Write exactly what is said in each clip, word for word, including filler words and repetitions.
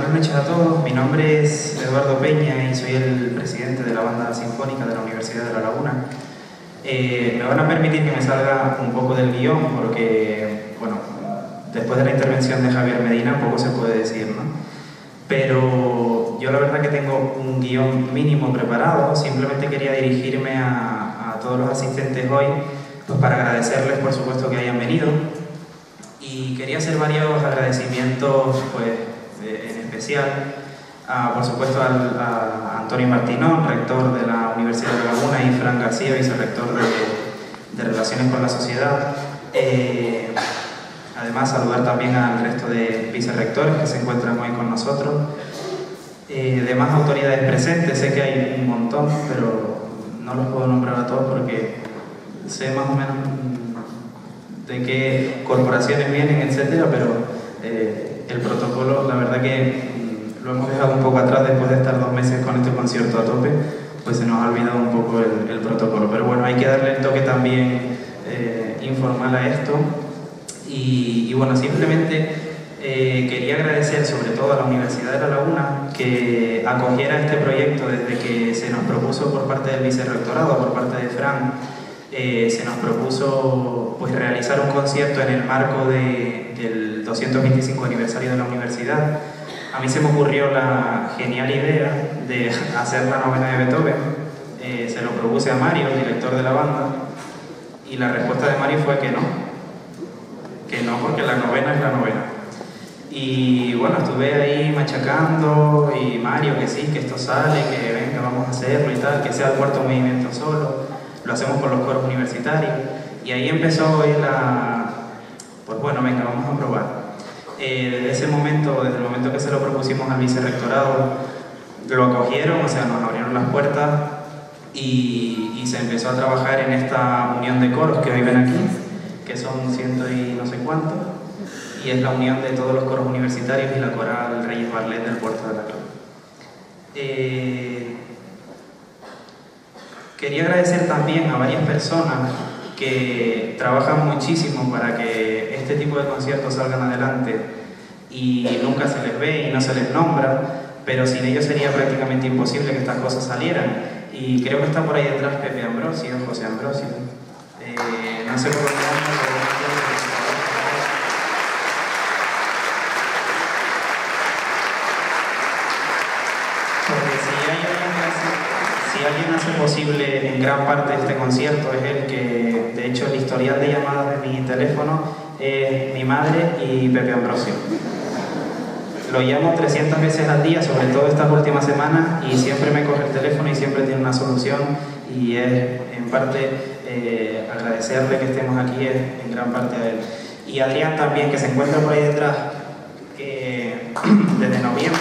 Buenas noches a todos, mi nombre es Eduardo Peña y soy el presidente de la Banda Sinfónica de la Universidad de La Laguna. Eh, me van a permitir que me salga un poco del guión porque, bueno, después de la intervención de Javier Medina poco se puede decir, ¿no? Pero yo la verdad que tengo un guión mínimo preparado, simplemente quería dirigirme a, a todos los asistentes hoy pues para agradecerles por supuesto que hayan venido y quería hacer varios agradecimientos pues, en especial a, por supuesto al, a Antonio Martinón, rector de la Universidad de La Laguna, y Fran García, vicerrector de, de Relaciones con la Sociedad. Eh, además saludar también al resto de vicerrectores que se encuentran hoy con nosotros. Eh, demás autoridades presentes, sé que hay un montón, pero no los puedo nombrar a todos porque sé más o menos de qué corporaciones vienen, etcétera, pero eh, el protocolo, la verdad que mm, lo hemos dejado un poco atrás después de estar dos meses con este concierto a tope, pues se nos ha olvidado un poco el, el protocolo, pero bueno, hay que darle el toque también eh, informal a esto y, y bueno, simplemente eh, quería agradecer sobre todo a la Universidad de La Laguna que acogiera este proyecto desde que se nos propuso por parte del vicerrectorado, por parte de Fran. Eh, se nos propuso pues, realizar un concierto en el marco de, del doscientos veinticinco aniversario de la universidad. A mí se me ocurrió la genial idea de hacer la novena de Beethoven. Eh, se lo propuse a Mario, el director de la banda, y la respuesta de Mario fue que no. Que no, porque la novena es la novena. Y bueno, estuve ahí machacando, y Mario, que sí, que esto sale, que venga, vamos a hacerlo y tal, que sea el cuarto movimiento solo. Lo hacemos con los coros universitarios y ahí empezó hoy la... pues bueno, venga, vamos a probar. Eh, desde ese momento, desde el momento que se lo propusimos al vicerrectorado, lo acogieron, o sea, nos abrieron las puertas y, y se empezó a trabajar en esta unión de coros que hoy ven aquí, que son ciento y no sé cuántos, y es la unión de todos los coros universitarios y la coral Reyes Barlet del Puerto de la Cruz. Eh, Quería agradecer también a varias personas que trabajan muchísimo para que este tipo de conciertos salgan adelante y nunca se les ve y no se les nombra, pero sin ellos sería prácticamente imposible que estas cosas salieran. Y creo que está por ahí detrás Pepe Ambrosio, José Ambrosio. Eh, no sé por qué nombre, pero... Si alguien hace posible en gran parte este concierto es el que, de hecho, el historial de llamadas de mi teléfono es mi madre y Pepe Ambrosio. Lo llamo trescientas veces al día, sobre todo estas últimas semanas, y siempre me coge el teléfono y siempre tiene una solución, y es en parte eh, agradecerle que estemos aquí, es en gran parte a él. Y Adrián también, que se encuentra por ahí detrás, que desde noviembre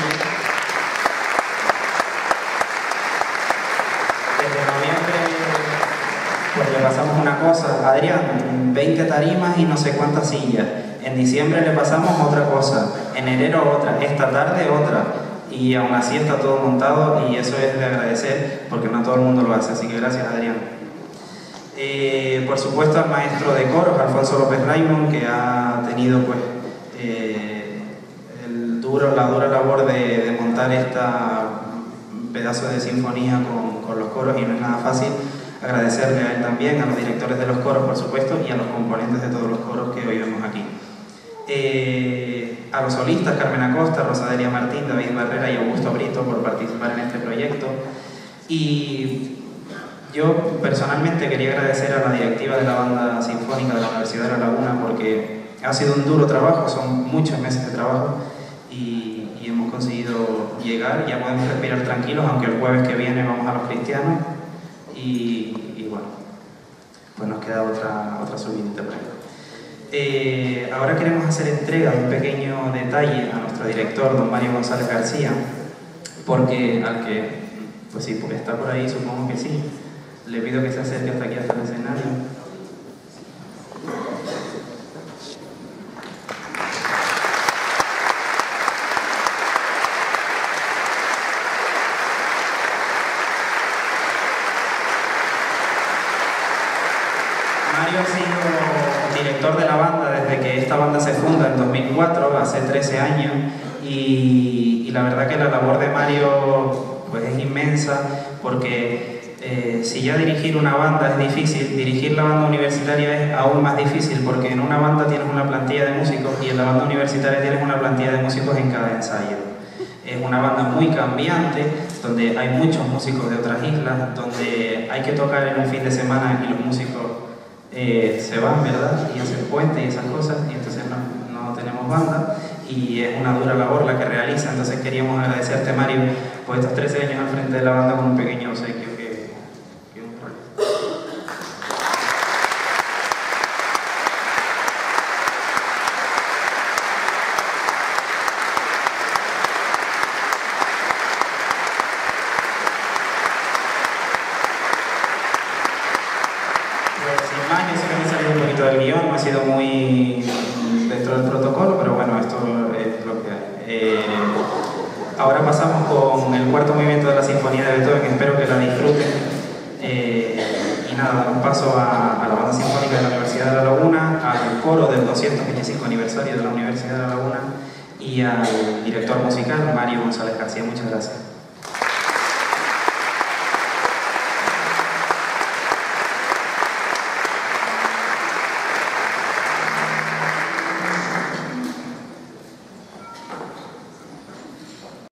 pues le pasamos una cosa, Adrián, veinte tarimas y no sé cuántas sillas. En diciembre le pasamos otra cosa, en enero otra, esta tarde otra. Y aún así está todo montado y eso es de agradecer porque no todo el mundo lo hace, así que gracias, Adrián. Eh, por supuesto al maestro de coros, Alfonso López Raymond, que ha tenido pues eh, el duro, la dura labor de, de montar esta pedazo de sinfonía con, con los coros y no es nada fácil. Agradecerle a él también, a los directores de los coros, por supuesto, y a los componentes de todos los coros que hoy vemos aquí. Eh, a los solistas, Carmen Acosta, Rosadelia Martín, David Barrera y Augusto Brito, por participar en este proyecto. Y yo personalmente quería agradecer a la directiva de la Banda Sinfónica de la Universidad de La Laguna porque ha sido un duro trabajo, son muchos meses de trabajo y, y hemos conseguido llegar, ya podemos respirar tranquilos, aunque el jueves que viene vamos a los cristianos. Y, y bueno, pues nos queda otra, otra subidita por ahí. Eh, ahora queremos hacer entrega de un pequeño detalle a nuestro director, don Mario González García, porque al que, pues sí, porque está por ahí, supongo que sí, le pido que se acerque hasta aquí, hasta el escenario. Mario ha sido director de la banda desde que esta banda se funda en dos mil cuatro, hace trece años, y, y y la verdad que la labor de Mario pues es inmensa, porque eh, si ya dirigir una banda es difícil, dirigir la banda universitaria es aún más difícil, porque en una banda tienes una plantilla de músicos y en la banda universitaria tienes una plantilla de músicos en cada ensayo. Es una banda muy cambiante, donde hay muchos músicos de otras islas, donde hay que tocar en un fin de semana y los músicos eh, se van, ¿verdad? Y hacen puente y esas cosas, y entonces no, no tenemos banda, y es una dura labor la que realiza. Entonces queríamos agradecerte, Mario, por estos trece años al frente de la banda con un pequeño obsequio que, que un rol. Yo sé que me he salido un poquito del guión, no ha sido muy dentro del protocolo, pero bueno, esto es lo que hay. Eh, ahora pasamos con el cuarto movimiento de la Sinfonía de Beethoven, espero que la disfruten. Eh, y nada, dar un paso a, a la Banda Sinfónica de la Universidad de La Laguna, al coro del doscientos veinticinco aniversario de la Universidad de La Laguna y al director musical, Mario González García. Muchas gracias.